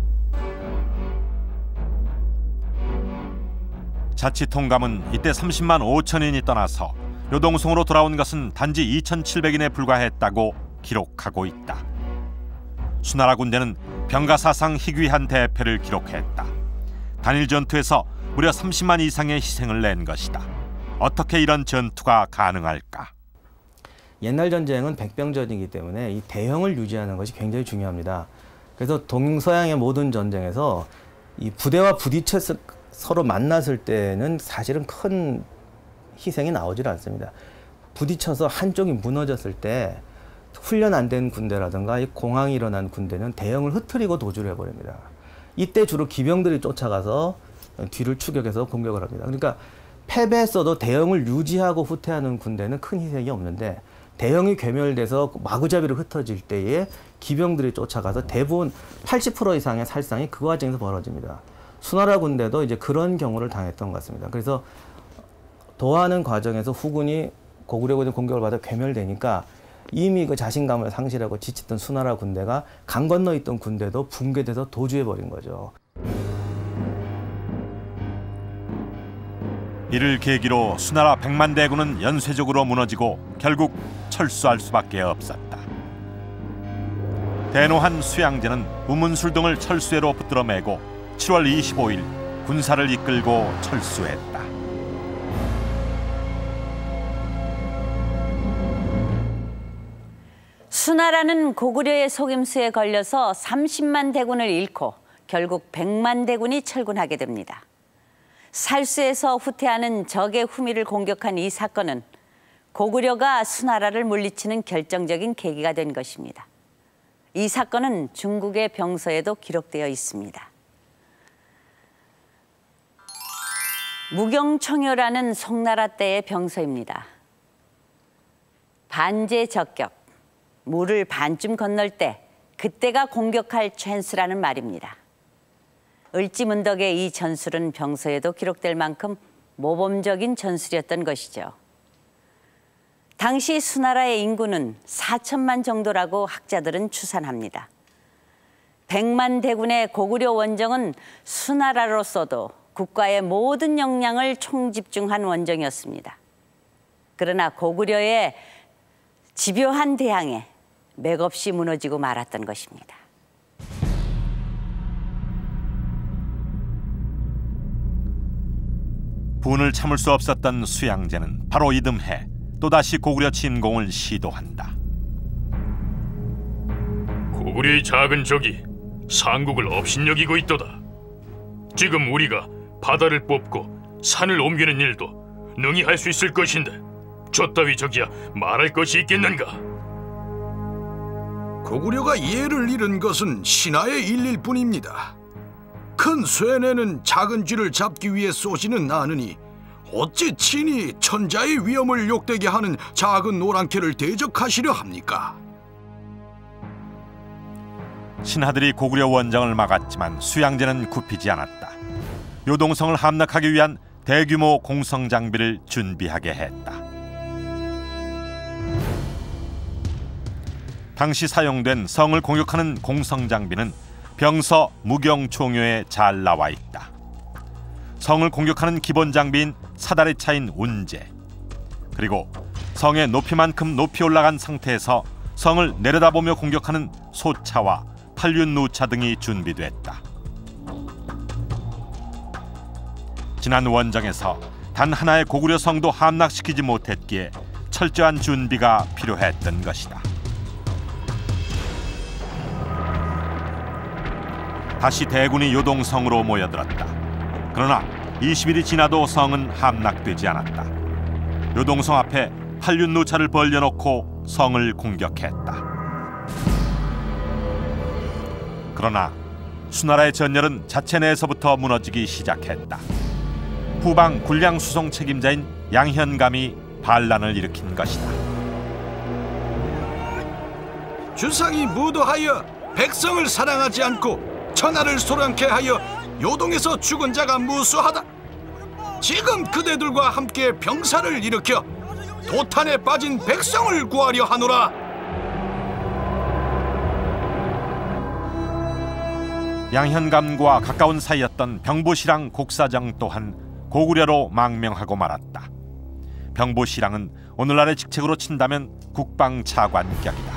자치 통감은 이때 삼십만 오천인이 떠나서 요동성으로 돌아온 것은 단지 이천칠백인에 불과했다고 기록하고 있다. 수나라 군대는 병가사상 희귀한 대패를 기록했다. 단일 전투에서 무려 삼십만 이상의 희생을 낸 것이다. 어떻게 이런 전투가 가능할까? 옛날 전쟁은 백병전이기 때문에 이 대형을 유지하는 것이 굉장히 중요합니다. 그래서 동서양의 모든 전쟁에서 이 부대와 부딪혀서 서로 만났을 때는 사실은 큰 희생이 나오질 않습니다. 부딪혀서 한쪽이 무너졌을 때 훈련 안 된 군대라든가 이 공황이 일어난 군대는 대형을 흐트리고 도주를 해버립니다. 이때 주로 기병들이 쫓아가서 뒤를 추격해서 공격을 합니다. 그러니까 패배했어도 대형을 유지하고 후퇴하는 군대는 큰 희생이 없는데 대형이 괴멸돼서 마구잡이로 흩어질 때에 기병들이 쫓아가서 대부분 팔십 퍼센트 이상의 살상이 그 과정에서 벌어집니다. 수나라 군대도 이제 그런 경우를 당했던 것 같습니다. 그래서 도하는 과정에서 후군이 고구려군의 공격을 받아 괴멸되니까 이미 그 자신감을 상실하고 지쳤던 수나라 군대가 강 건너 있던 군대도 붕괴돼서 도주해버린 거죠. 이를 계기로 수나라 백만 대군은 연쇄적으로 무너지고 결국 철수할 수밖에 없었다. 대노한 수양제는 우문술 등을 철수해로 붙들어매고 칠월 이십오일 군사를 이끌고 철수했다. 수나라는 고구려의 속임수에 걸려서 삼십만 대군을 잃고 결국 백만 대군이 철군하게 됩니다. 살수에서 후퇴하는 적의 후미를 공격한 이 사건은 고구려가 수나라를 물리치는 결정적인 계기가 된 것입니다. 이 사건은 중국의 병서에도 기록되어 있습니다. 무경청효라는 송나라 때의 병서입니다. 반제적격, 물을 반쯤 건널 때 그때가 공격할 찬스라는 말입니다. 을지문덕의 이 전술은 병서에도 기록될 만큼 모범적인 전술이었던 것이죠. 당시 수나라의 인구는 사천만 정도라고 학자들은 추산합니다. 백만 대군의 고구려 원정은 수나라로서도 국가의 모든 역량을 총집중한 원정이었습니다. 그러나 고구려의 집요한 대항에 맥없이 무너지고 말았던 것입니다. 분을 참을 수 없었던 수양제는 바로 이듬해 또다시 고구려 침공을 시도한다. 고구려의 작은 적이 상국을 업신여기고 있도다. 지금 우리가 바다를 뽑고 산을 옮기는 일도 능히 할 수 있을 것인데 저 따위 적이야 말할 것이 있겠는가? 고구려가 예를 잃은 것은 신하의 일일 뿐입니다. 큰 쇠뇌는 작은 쥐를 잡기 위해 쏘지는 않으니 어찌 친히 천자의 위엄을 욕되게 하는 작은 노랑캐를 대적하시려 합니까? 신하들이 고구려 원정을 막았지만 수양제는 굽히지 않았다. 요동성을 함락하기 위한 대규모 공성 장비를 준비하게 했다. 당시 사용된 성을 공격하는 공성 장비는 병서 무경총효에 잘 나와 있다. 성을 공격하는 기본 장비인 사다리 차인 운제, 그리고 성의 높이만큼 높이 올라간 상태에서 성을 내려다보며 공격하는 소차와 팔륜누차 등이 준비됐다. 지난 원정에서 단 하나의 고구려 성도 함락시키지 못했기에 철저한 준비가 필요했던 것이다. 다시 대군이 요동성으로 모여들었다. 그러나 이십 일이 지나도 성은 함락되지 않았다. 요동성 앞에 팔륜누차를 벌려놓고 성을 공격했다. 그러나 수나라의 전열은 자체 내에서부터 무너지기 시작했다. 후방 군량 수송 책임자인 양현감이 반란을 일으킨 것이다. 주상이 무도하여 백성을 사랑하지 않고 천하를 소란케 하여 요동에서 죽은 자가 무수하다. 지금 그대들과 함께 병사를 일으켜 도탄에 빠진 백성을 구하려 하노라. 양현감과 가까운 사이였던 병보시랑 곡사정 또한 고구려로 망명하고 말았다. 병보시랑은 오늘날의 직책으로 친다면 국방차관격이다.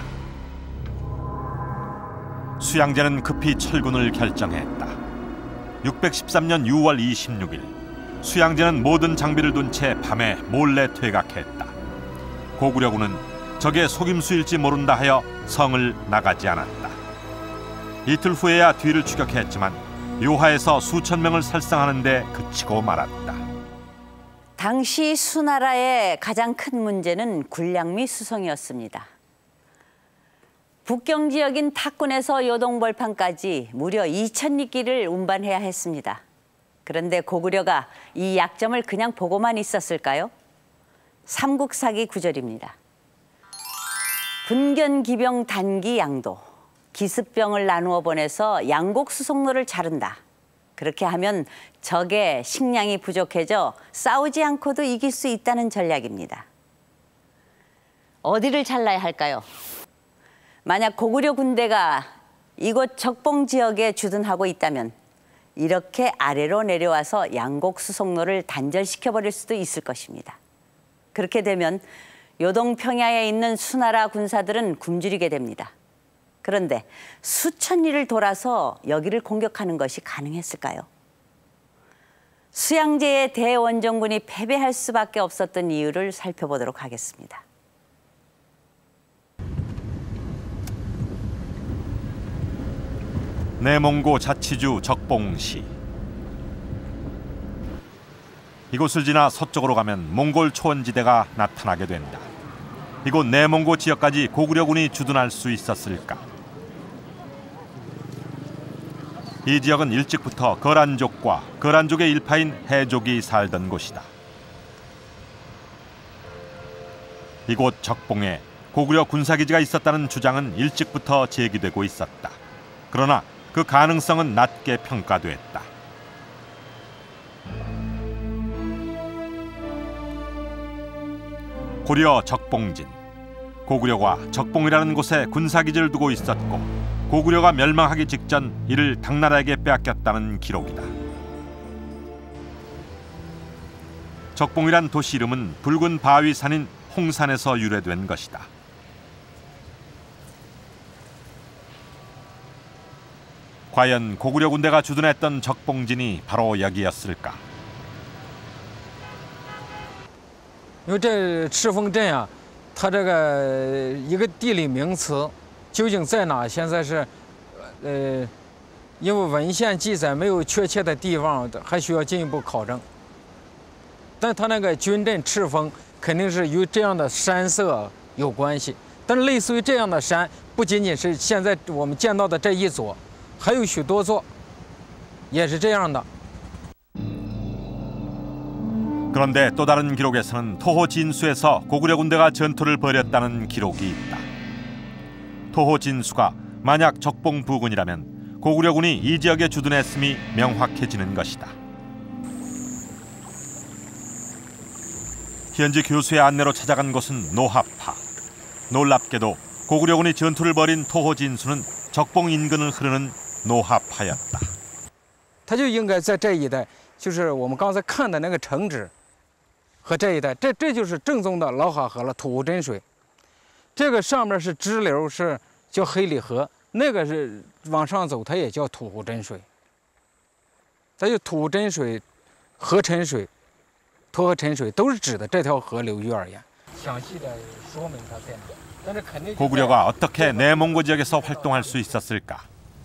수양제는 급히 철군을 결정했다. 육백십삼 년 유월 이십육 일 수양제는 모든 장비를 둔 채 밤에 몰래 퇴각했다. 고구려군은 적의 속임수일지 모른다 하여 성을 나가지 않았다. 이틀 후에야 뒤를 추격했지만 요하에서 수천 명을 살상하는 데 그치고 말았다. 당시 수나라의 가장 큰 문제는 군량미 수송이었습니다. 북경 지역인 탁군에서 요동벌판까지 무려 이천 리길을 운반해야 했습니다. 그런데 고구려가 이 약점을 그냥 보고만 있었을까요? 삼국사기 구절입니다. 분견기병 단기 양도, 기습병을 나누어 보내서 양곡 수송로를 자른다. 그렇게 하면 적의 식량이 부족해져 싸우지 않고도 이길 수 있다는 전략입니다. 어디를 잘라야 할까요? 만약 고구려 군대가 이곳 적봉 지역에 주둔하고 있다면 이렇게 아래로 내려와서 양곡 수송로를 단절시켜버릴 수도 있을 것입니다. 그렇게 되면 요동 평야에 있는 수나라 군사들은 굶주리게 됩니다. 그런데 수천 리를 돌아서 여기를 공격하는 것이 가능했을까요? 수양제의 대원정군이 패배할 수밖에 없었던 이유를 살펴보도록 하겠습니다. 내몽고 자치주 적봉시. 이곳을 지나 서쪽으로 가면 몽골 초원지대가 나타나게 된다. 이곳 내몽고 지역까지 고구려군이 주둔할 수 있었을까? 이 지역은 일찍부터 거란족과 거란족의 일파인 해족이 살던 곳이다. 이곳 적봉에 고구려 군사기지가 있었다는 주장은 일찍부터 제기되고 있었다. 그러나 그 가능성은 낮게 평가됐다. 고려 적봉진. 고구려가 적봉이라는 곳에 군사기지를 두고 있었고 고구려가 멸망하기 직전 이를 당나라에게 빼앗겼다는 기록이다. 적봉이란 도시 이름은 붉은 바위산인 홍산에서 유래된 것이다. 과연 고구려 군대가 주둔했던 적봉진이 바로 여기였을까? 因为这赤峰镇啊，它这个一个地理名词究竟在哪？现在是，呃，因为文献记载没有确切的地方，还需要进一步考证。但它那个军镇赤峰肯定是与这样的山色有关系。但是类似于这样的山，不仅仅是现在我们见到的这一座，还有许多座，也是这样的。 그런데 또 다른 기록에서는 토호 진수에서 고구려 군대가 전투를 벌였다는 기록이 있다. 토호 진수가 만약 적봉 부근이라면 고구려군이 이 지역에 주둔했음이 명확해지는 것이다. 현지 교수의 안내로 찾아간 곳은 노하파. 놀랍게도 고구려군이 전투를 벌인 토호 진수는 적봉 인근을 흐르는 노하파였다. 它就应该在这一带，就是我们刚才看的那个城址。 和这一带，这这就是正宗的老哈河了，土湖真水。这个上面是支流，是叫黑里河；那个是往上走，它也叫土湖真水。它就土湖真水、河沉水、沱河沉水都是指的这条河流域而言。详细的说明它在哪，但是肯定。 고구려가 어떻게 내몽고 지역에서 활동할 수 있었을까?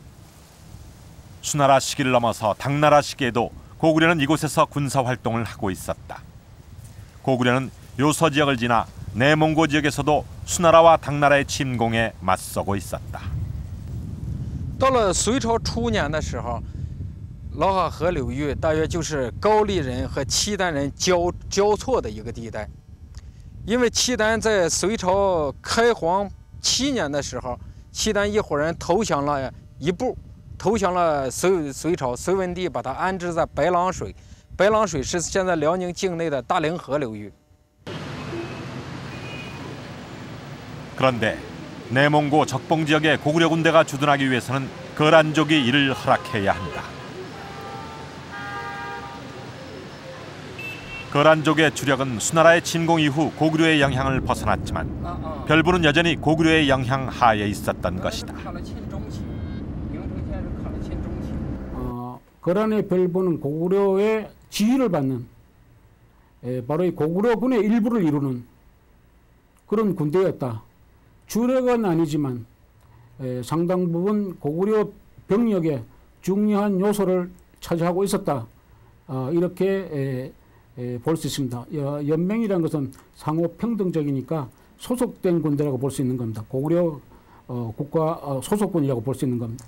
수나라 시기를 넘어서 당나라 시기에도 고구려는 이곳에서 군사 활동을 하고 있었다. 고구려는 요서 지역을 지나 내몽고 지역에서도 수나라와 당나라의 침공에 맞서고 있었다. 到了隋朝初年的时候，老哈河流域大约就是高丽人和契丹人交交错的一个地带。因为契丹在隋朝开皇七年的时候，契丹一伙人投降了一部，投降了隋隋朝，隋文帝把他安置在白狼水。 白狼水是现在辽宁境内的大凌河流域。 그런데 내몽고 적봉 지역에 고구려 군대가 주둔하기 위해서는 거란족이 이를 허락해야 한다. 거란족의 주력은 수나라의 침공 이후 고구려의 영향을 벗어났지만 별부는 여전히 고구려의 영향 하에 있었던 것이다. 어, 거란의 별부는 고구려의 지휘를 받는 에, 바로 이 고구려군의 일부를 이루는 그런 군대였다. 주력은 아니지만 에, 상당 부분 고구려 병력의 중요한 요소를 차지하고 있었다. 어, 이렇게 볼 수 있습니다. 연맹이라는 것은 상호 평등적이니까 소속된 군대라고 볼 수 있는 겁니다. 고구려 어, 국가 어, 소속군이라고 볼 수 있는 겁니다.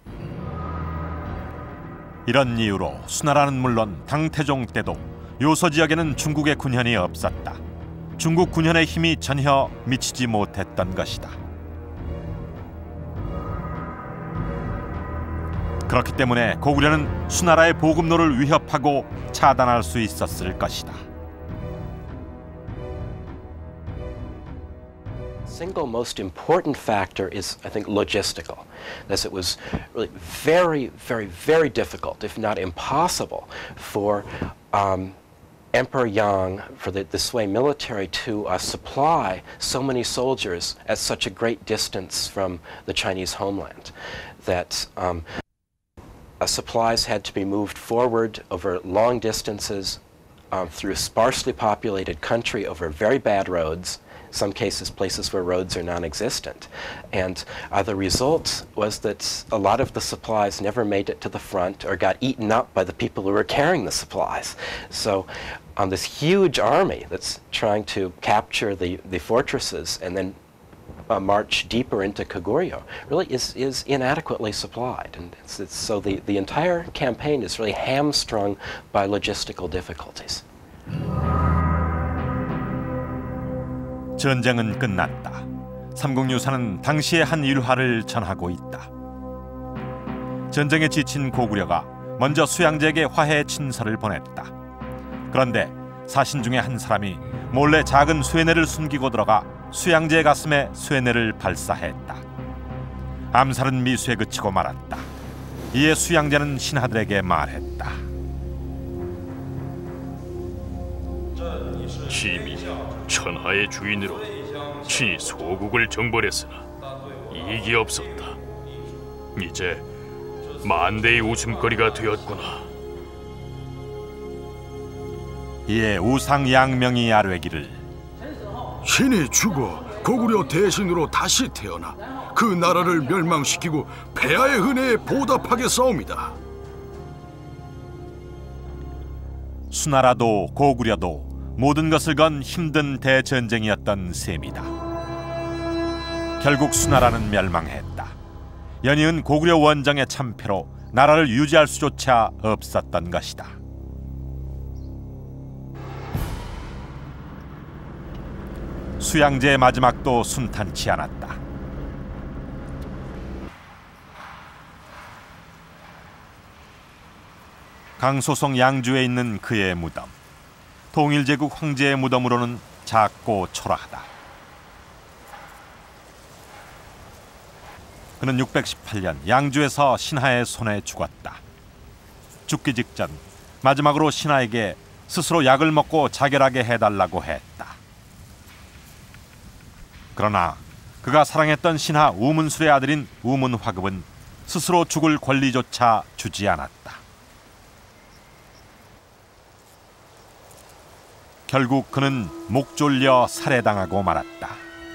이런 이유로 수나라는 물론 당태종 때도 요소 지역에는 중국의 군현이 없었다. 중국 군현의 힘이 전혀 미치지 못했던 것이다. 그렇기 때문에 고구려는 수나라의 보급로를 위협하고 차단할 수 있었을 것이다. Single most important factor is, I think, logistical. Thus, it was really very, very, very difficult, if not impossible, for um, Emperor Yang, for the, the Sui military, to uh, supply so many soldiers at such a great distance from the Chinese homeland. That um, Uh, supplies had to be moved forward over long distances um, through sparsely populated country over very bad roads, in some cases places where roads are non-existent. And uh, the result was that a lot of the supplies never made it to the front or got eaten up by the people who were carrying the supplies. So um, this huge army that's trying to capture the, the fortresses and then Uh, march deeper into Koguryo really is, is inadequately supplied. And it's, it's, so the, the entire campaign is really hamstrung by logistical difficulties. 전쟁은 끝났다. 삼국유사는 당시의 한 일화를 전하고 있다. 전쟁에 지친 고구려가 먼저 수양제에게 화해 친서를 보냈다. 그런데 사신 중에 한 사람이 몰래 작은 쇠뇌를 숨기고 들어가 수양제의 가슴에 쇠뇌를 발사했다. 암살은 미수에 그치고 말았다. 이에 수양제는 신하들에게 말했다. 심히 천하의 주인으로 친히 소국을 정벌했으나 이익이 없었다. 이제 만대의 웃음거리가 되었구나. 이에 우상양명이 아뢰기를 신이 죽어 고구려 대신으로 다시 태어나 그 나라를 멸망시키고 폐하의 은혜에 보답하겠사옵니다. 수나라도 고구려도 모든 것을 건 힘든 대전쟁이었던 셈이다. 결국 수나라는 멸망했다. 연이은 고구려 원정의 참패로 나라를 유지할 수조차 없었던 것이다. 수양제의 마지막도 순탄치 않았다. 강소성 양주에 있는 그의 무덤. 통일제국 황제의 무덤으로는 작고 초라하다. 그는 육백십팔 년 양주에서 신하의 손에 죽었다. 죽기 직전 마지막으로 신하에게 스스로 약을 먹고 자결하게 해달라고 했다. 그러나 그가 사랑했던 신하 우문술의 아들인 우문화급은 스스로 죽을 권리조차 주지 않았다. 결국 그는 목 졸려 살해당하고 말았다.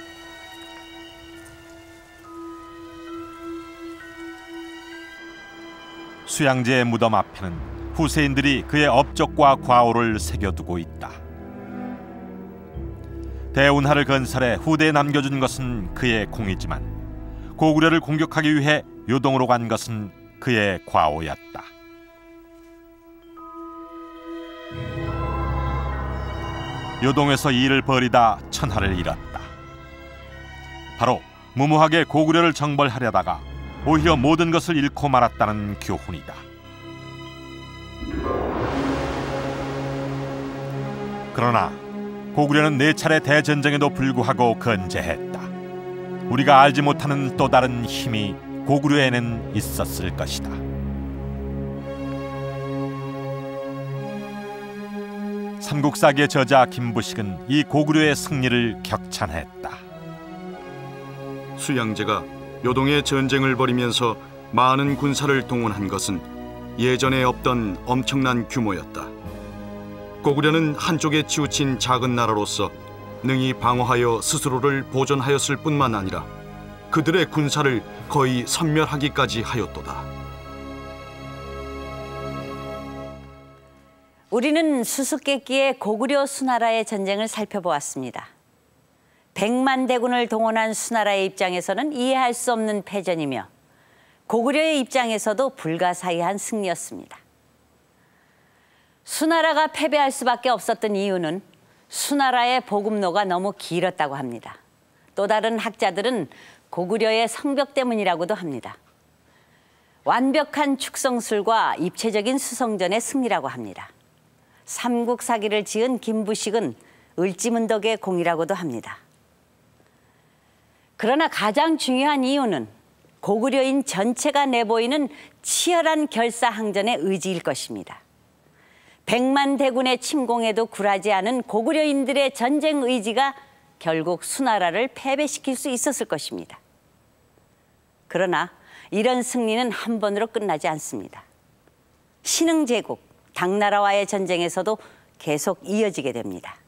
수양제의 무덤 앞에는 후세인들이 그의 업적과 과오를 새겨두고 있다. 대운하를 건설해 후대에 남겨준 것은 그의 공이지만 고구려를 공격하기 위해 요동으로 간 것은 그의 과오였다. 요동에서 일을 벌이다 천하를 잃었다. 바로 무모하게 고구려를 정벌하려다가 오히려 모든 것을 잃고 말았다는 교훈이다. 그러나 고구려는 네 차례 대전쟁에도 불구하고 건재했다. 우리가 알지 못하는 또 다른 힘이 고구려에는 있었을 것이다. 삼국사기의 저자 김부식은 이 고구려의 승리를 격찬했다. 수양제가 요동의 전쟁을 벌이면서 많은 군사를 동원한 것은 예전에 없던 엄청난 규모였다. 고구려는 한쪽에 치우친 작은 나라로서 능히 방어하여 스스로를 보존하였을 뿐만 아니라 그들의 군사를 거의 섬멸하기까지 하였도다. 우리는 수수께끼의 고구려 수나라의 전쟁을 살펴보았습니다. 백만 대군을 동원한 수나라의 입장에서는 이해할 수 없는 패전이며 고구려의 입장에서도 불가사의한 승리였습니다. 수나라가 패배할 수밖에 없었던 이유는 수나라의 보급로가 너무 길었다고 합니다. 또 다른 학자들은 고구려의 성벽 때문이라고도 합니다. 완벽한 축성술과 입체적인 수성전의 승리라고 합니다. 삼국사기를 지은 김부식은 을지문덕의 공이라고도 합니다. 그러나 가장 중요한 이유는 고구려인 전체가 내보이는 치열한 결사항전의 의지일 것입니다. 백만 대군의 침공에도 굴하지 않은 고구려인들의 전쟁 의지가 결국 수나라를 패배시킬 수 있었을 것입니다. 그러나 이런 승리는 한 번으로 끝나지 않습니다. 신흥제국, 당나라와의 전쟁에서도 계속 이어지게 됩니다.